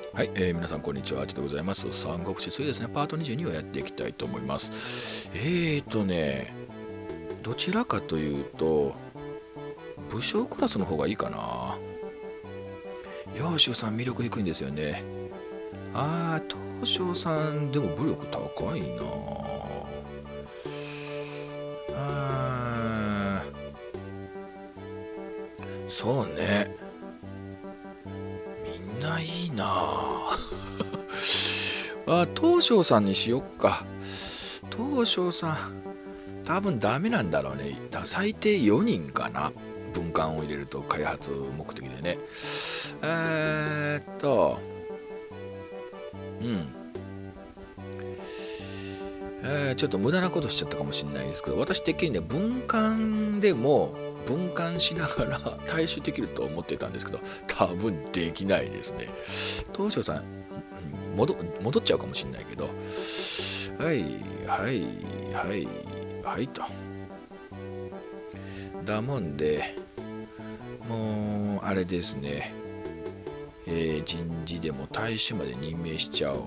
はい、皆さんこんにちは、あちでございます。三国志3ですね、パート22をやっていきたいと思います。どちらかというと、武将クラスの方がいいかな。揚州さん魅力低いんですよね。東証さんでも武力高いな。あそうね。みんないいな。東証さんにしよっか。東証さん、多分ダメなんだろうね。だから最低4人かな。文官を入れると開発目的でね。うん。ちょっと無駄なことしちゃったかもしれないですけど、私的にね、文官でも分担しながら対処できると思ってたんですけど、多分できないですね。東証さん、戻っちゃうかもしれないけど、はい、はい、はい、はいと。だもんで、もう、あれですね、人事でも大使まで任命しちゃおう。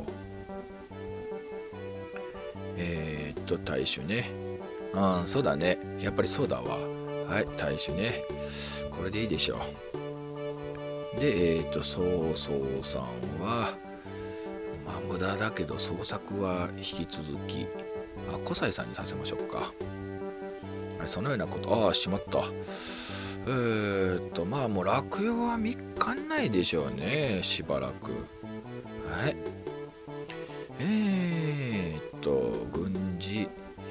大使ね。そうだね。やっぱりそうだわ。はい、大使ね。これでいいでしょう。で、曹操さんは、まあ、無駄だけど、創作は引き続き、小西さんにさせましょうか。はい、そのようなこと、しまった。まあもう落葉は3日ないでしょうね、しばらく。はい。軍事。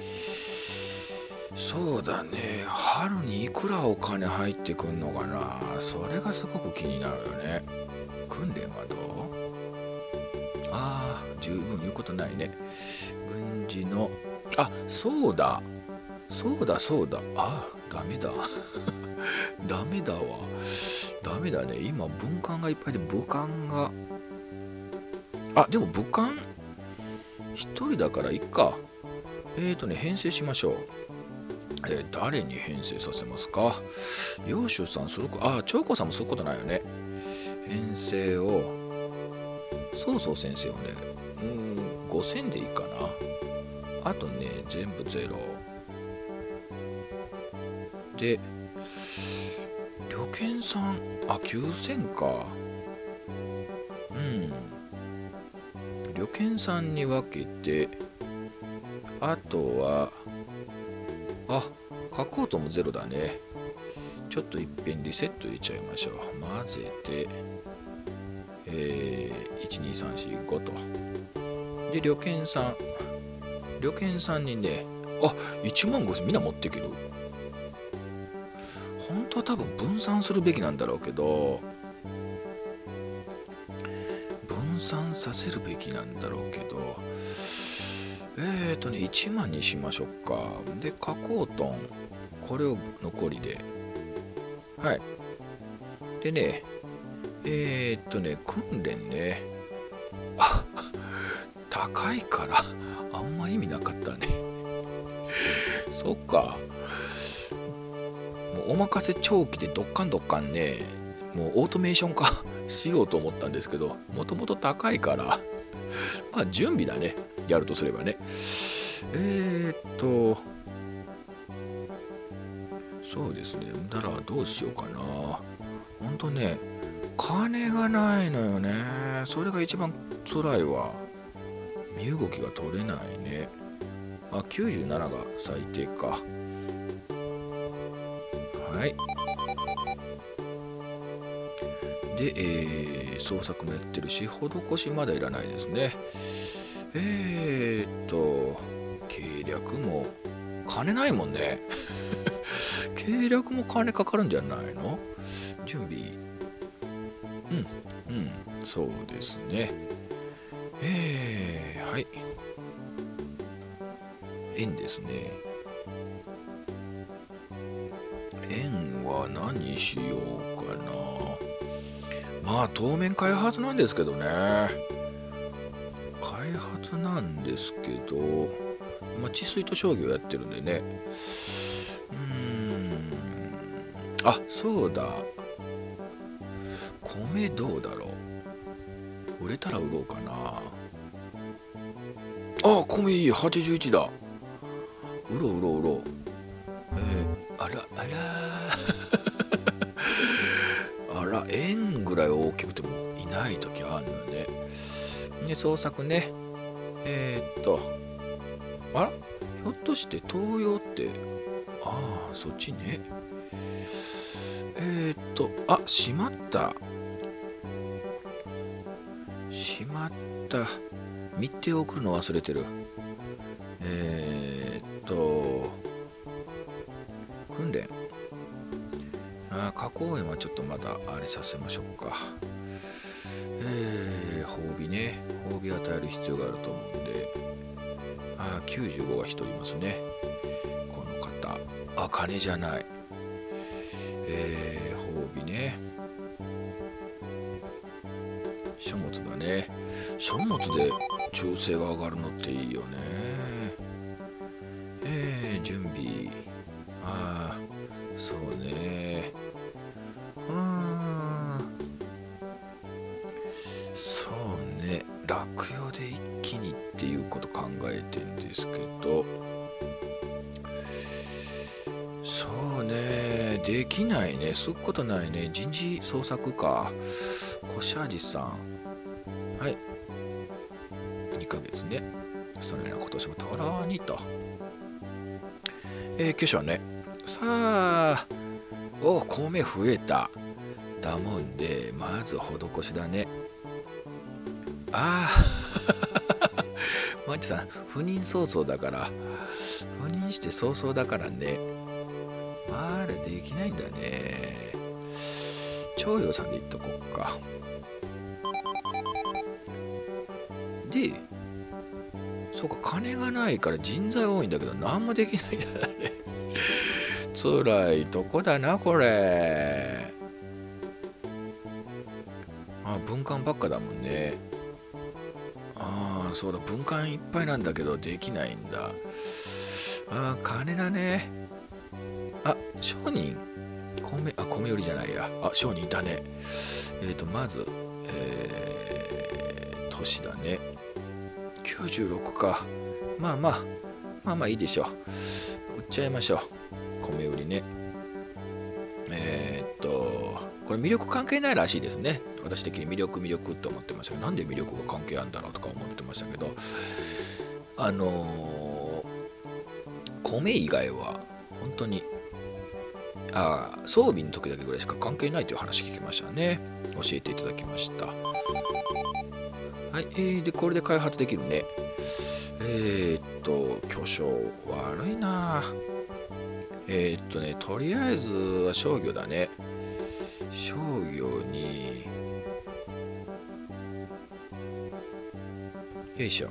そうだね。春にいくらお金入ってくんのかな。それがすごく気になるよね。訓練はどう？十分言うことないね。軍事の、そうだ。そうだ。ダメだ。ダメだわ。ダメだね。今、文官がいっぱいで、武官が。でも武官一人だからいっか。編成しましょう。誰に編成させますか？揚州さんするか。長子さんもすることないよね。編成を、曹操先生をね、5000でいいかな。あとね、全部ゼロ。で、旅券さん、9000か。旅券さんに分けて、あとは、書こうともゼロだね。ちょっといっぺんリセット入れちゃいましょう。混ぜて、12345と。で、旅券さんにね、1万5000みんな持っていける。本当は多分分散するべきなんだろうけど、分散させるべきなんだろうけど、1万にしましょうか。で、加工トン、これを残りで。はい。でね、訓練ね。高いからあんま意味なかったね。そっか。もうお任せ長期でどっかんね、もうオートメーション化しようと思ったんですけど、もともと高いから、準備だね。やるとすればね。そうですね。だからどうしようかな。ほんとね、金がないのよね。それが一番辛いわ。身動きが取れないね。97が最低か。はい。で、創作もやってるし、施しまだいらないですね。計略も、金ないもんね。計略も金かかるんじゃないの？準備。そうですね。はい。円ですね。円は何しようかな。当面開発なんですけどね。開発なんですけど、治水と商業やってるんでね。そうだ。米どうだろう。 売れたら売ろうかな。あ、米いい、81だ。売ろう売ろう売ろう。あらあらあら、円ぐらい大きくてもいない時あるのよね。で、創作ね。あら、ひょっとして東洋って、ああ、そっちね。あ、しまった。しまった。密偵を送るの忘れてる。訓練。加工園はちょっとまだあれさせましょうか。褒美ね。褒美与える必要があると思うんで。95が1人いますね。この方。金じゃない。褒美ね。書物だね。書物で忠誠が上がるのっていいよね。準備。そうね。そうね。落葉で一気にっていうこと考えてんですけど。そうね。できないね。すっことないね。人事創作か。コシャージさん。はい。2ヶ月ね。そのような今年もとろうにと。挙手はね。さあ。米増えた。だもんで、まず施しだね。マッチさん、赴任早々だから、赴任して早々だからね。まだできないんだね。長陽さんで言っとこっか。で、そうか、金がないから人材多いんだけど、何もできないんだね。辛いとこだな、これ。文官ばっかだもんね。そうだ、文官いっぱいなんだけど、できないんだ。金だね。商人。米売りじゃないや。商人いたね。まず、都市だね。96か。まあいいでしょう。売っちゃいましょう。米売りね。これ魅力関係ないらしいですね。私的に魅力って思ってましたけど、なんで魅力が関係あるんだろうとか思ってましたけど、米以外は本当に装備の時だけぐらいしか関係ないという話聞きましたね。教えていただきました。はい、でこれで開発できるね。巨匠悪いな。とりあえずは商業だね。商業によいしょ。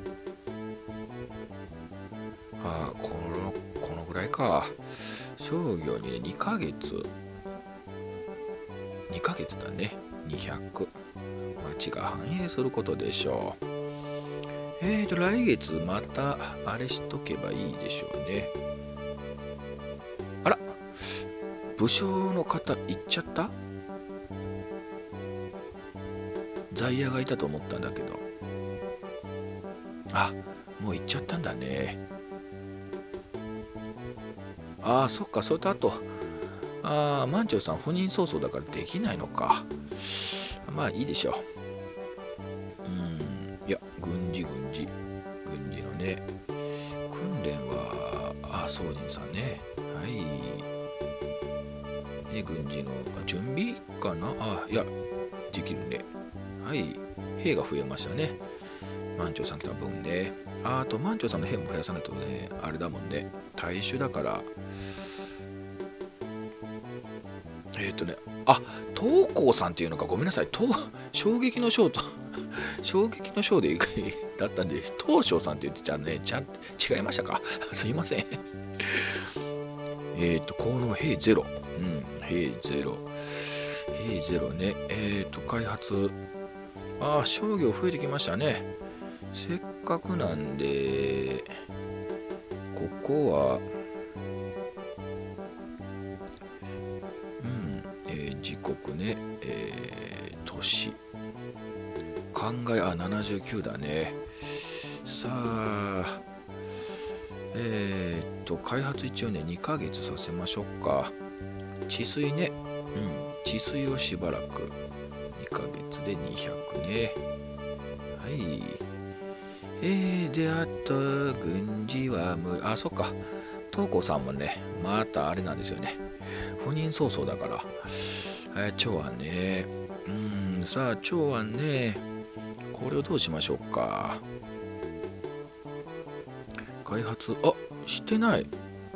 このぐらいか。商業にね、2ヶ月だね。200。町が反映することでしょう。来月またあれしとけばいいでしょうね。あら、武将の方行っちゃった？在野がいたと思ったんだけど。もう行っちゃったんだね。そっか、それとあと、万長さん、赴任早々だからできないのか。まあいいでしょう。いや、軍事のね、訓練は、宗人さんね。はい。軍事の準備かな。いや、できるね。はい。兵が増えましたね。万長さん来た分ね。あと万長さんの兵も増やさないとね、あれだもんね。大衆だから。東光さんっていうのか、ごめんなさい。衝撃のショーと衝撃のショーでだったんで、東証さんって言ってちゃね、違いましたか。すいません。効能兵ゼロ。兵ゼロ。兵ゼロね。開発。商業増えてきましたね。せっかくなんで、ここは、自国ね、都市。 79だね。さあ、開発一応ね、2ヶ月させましょうか。治水ね。治水をしばらく。2ヶ月で200ね。はい。で、あと、軍事はあ、そっか。東子さんもね、またあれなんですよね。赴任早々だから。長安ね。さあ、長安ね。これをどうしましょうか。開発、してない。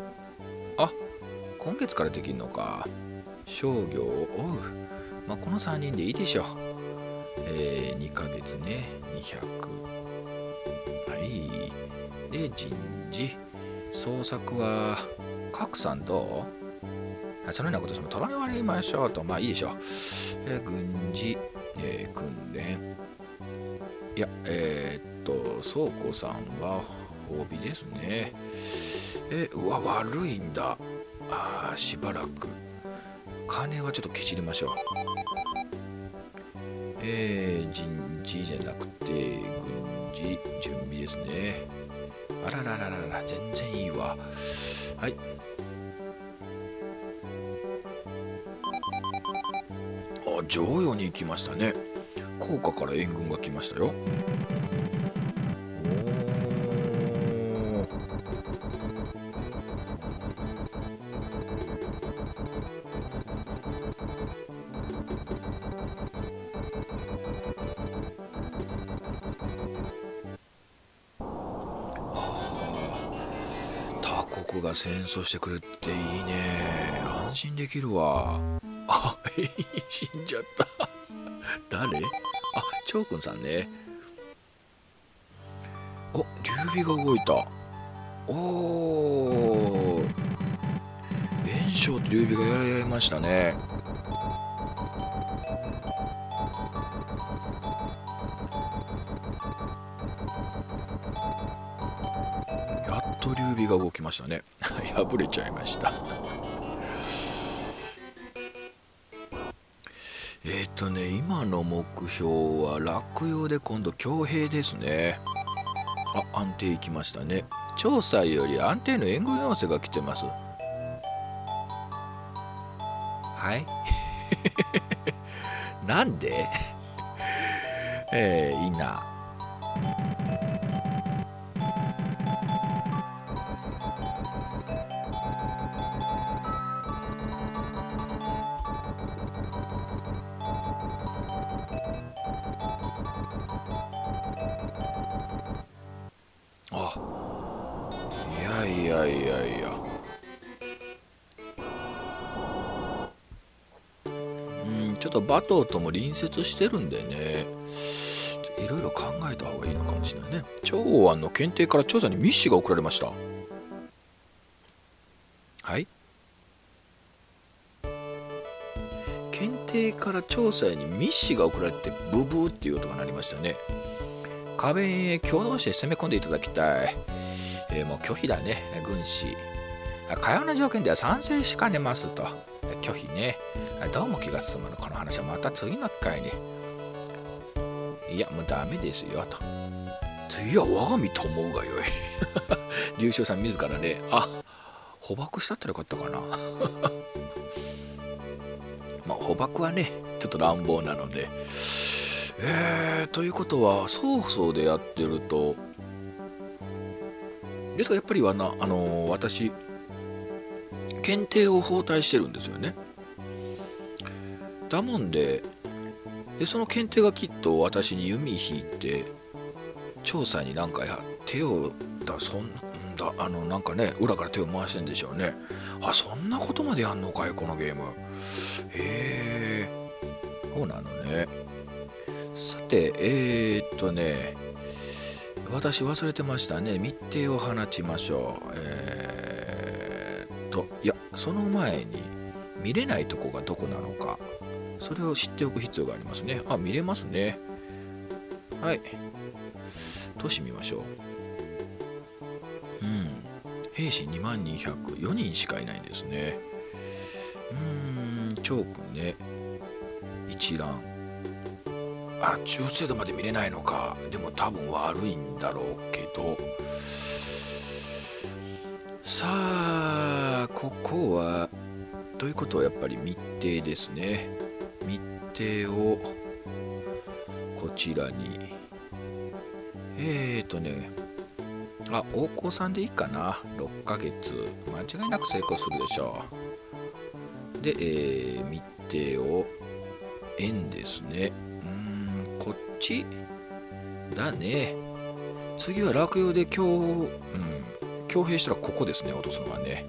今月からできるのか。商業、この3人でいいでしょう。2ヶ月ね、200。はい。で、人事。創作は、賀来さんどう？そのようなことしても取られましょうと。まあいいでしょう。軍事、訓練。いや、倉庫さんは褒美ですね。うわ、悪いんだ。しばらく。金はちょっとけちりましょう。人事じゃなくて、軍事準備ですね。あららららら、全然いいわ。はい。剰余に行きましたね。効果から援軍が来ましたよ。他国が戦争してくれっていいね。安心できるわ。死んじゃった。誰？長君さんね。劉備が動いた。袁紹と劉備がやり合いましたね。やっと劉備が動きましたね。敗れちゃいました。今の目標は落葉で今度強兵ですね。安定いきましたね。調査より安定の援軍要請が来てます。はいなんでいいな。いやちょっと馬頭とも隣接してるんでね、いろいろ考えた方がいいのかもしれないね。長安の検定から調査に密使が送られました。はい。検定から調査に密使が送られてブブーっていう音が鳴りましたね。壁へ共同して攻め込んでいただきたい。もう拒否だね、軍師。かような条件では賛成しかねますと。拒否ね。どうも気が進むの。この話はまた次の機会に。いや、もうダメですよと。次は我が身と思うがよい。劉将さん自らね、捕獲したったらよかったかな。捕獲はね、ちょっと乱暴なので。ということは、曹操でやってると、ですからやっぱり私、検定を包帯してるんですよね。だもんで、その検定がきっと私に弓引いて、調査になんか手をなんかね、裏から手を回してんでしょうね。そんなことまでやんのかい、このゲーム。そうなのね。さて、私忘れてましたね。密偵を放ちましょう。いや、その前に見れないとこがどこなのか、それを知っておく必要がありますね。見れますね。はい。都市見ましょう。兵士2200、4人しかいないんですね。長君ね。一覧。 中精度まで見れないのか。でも多分悪いんだろうけど。さあここはということはやっぱり密偵ですね。密偵をこちらに大高さんでいいかな。6ヶ月間違いなく成功するでしょう。で、密偵を円ですね。こっちだね。次は落葉で強兵したらここですね。落とすのはね。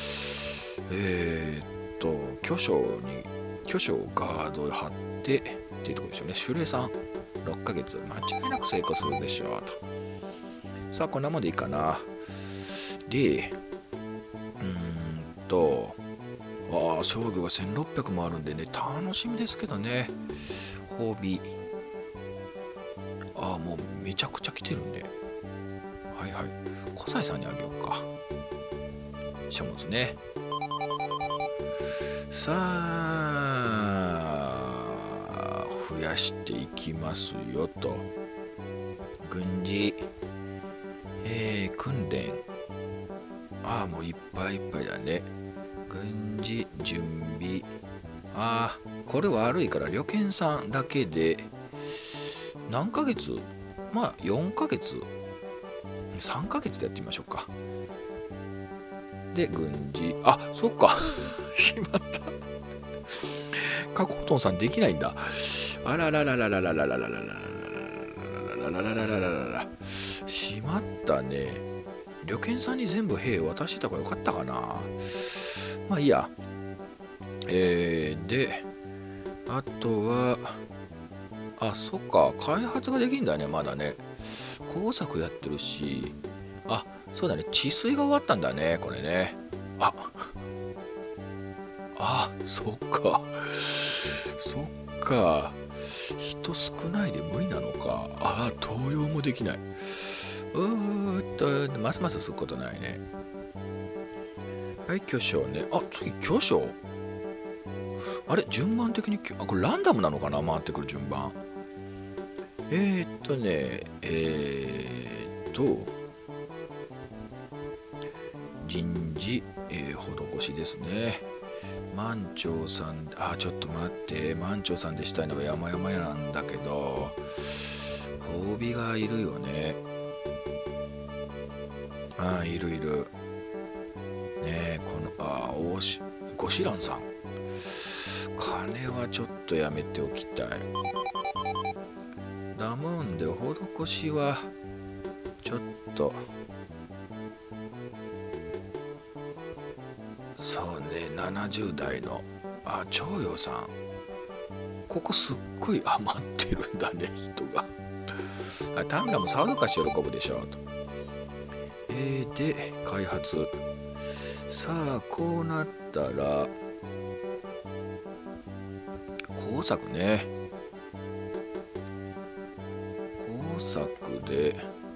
巨匠ガードを張ってっていうところでしょうね。守礼さん6ヶ月間違いなく成功するでしょうと。さあこんなもんでいいかな。で商業が1600もあるんでね、楽しみですけどね。褒美もうめちゃくちゃ来てるね。はいはい、小西さんにあげようか。書物ね。さあ増やしていきますよと。軍事訓練もういっぱいいっぱいだね。軍事準備これ悪いから旅券さんだけで何ヶ月4ヶ月3ヶ月でやってみましょうか。で軍事そっかしまった。カコートンさんできないんだ。あららららららららららららららららららしまったね。旅券さんに全部兵渡してた方がよかったかな。まあいいや。であとはそっか、開発ができるんだね。まだね工作やってるし。そうだね、治水が終わったんだねこれね。そっか人少ないで無理なのか。登用もできない。ますますすることないね。はい、巨匠ね。次巨匠。順番的にこれランダムなのかな、回ってくる順番。人事、施しですね。満潮さん、ちょっと待って、満潮さんでしたいのは山々やなんだけど、褒美がいるよね。いるね。このごしらんさん、金はちょっとやめておきたい。だもんで施しはちょっとそうね。70代の長陽さん、ここすっごい余ってるんだね人が。タミラもさぞかし喜ぶでしょうと。で開発。さあこうなったら工作ね。工作で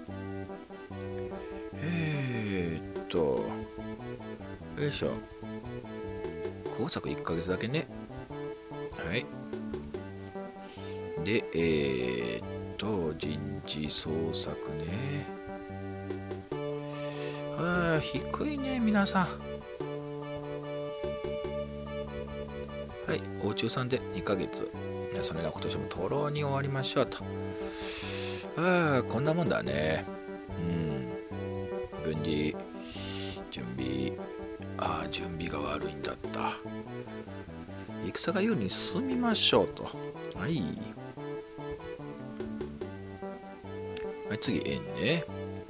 よいしょ。工作1ヶ月だけね。はい。で人事創作ね。低いね皆さん。はい、大中さんで2ヶ月。それでは今年もとろうに終わりましょうと。こんなもんだね。軍事準備。準備が悪いんだった。戦が有利に進みましょうと。はい、次円ね。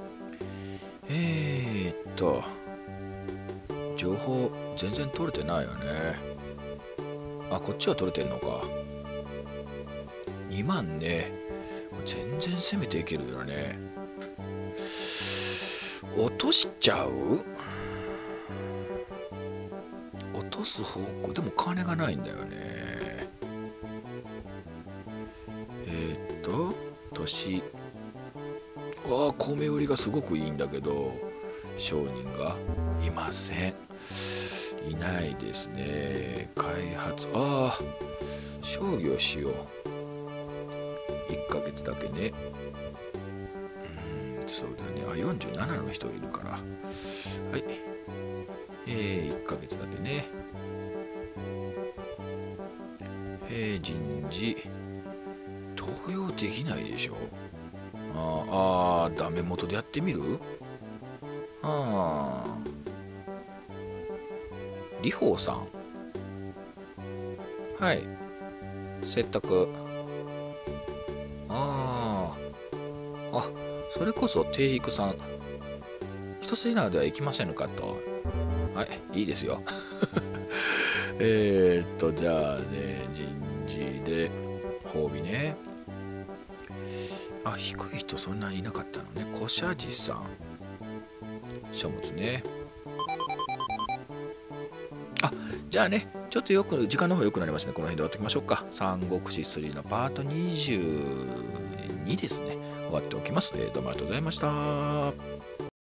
情報全然取れてないよね。こっちは取れてんのか。2万ね。全然攻めていけるよね。落としちゃう。落とす方向でも金がないんだよね。年米売りがすごくいいんだけど商人がいません。いないですね。開発商業しよ 1ヶ月だけね。そうだね。あ、47の人いるから。はい。1ヶ月だけね。人事。投票できないでしょ。ダメ元でやってみる？李鵬さん。はい。説得。それこそ定育さん。一筋縄ではいきませんかと。はい、いいですよ。じゃあね、人事で、褒美ね。低い人そんなにいなかったのね。小社寺さん。書物ね。じゃあね、ちょっと時間の方良くなりましたね。この辺で終わっておきましょうか。三国志3のパート22ですね。終わっておきます。どうもありがとうございました。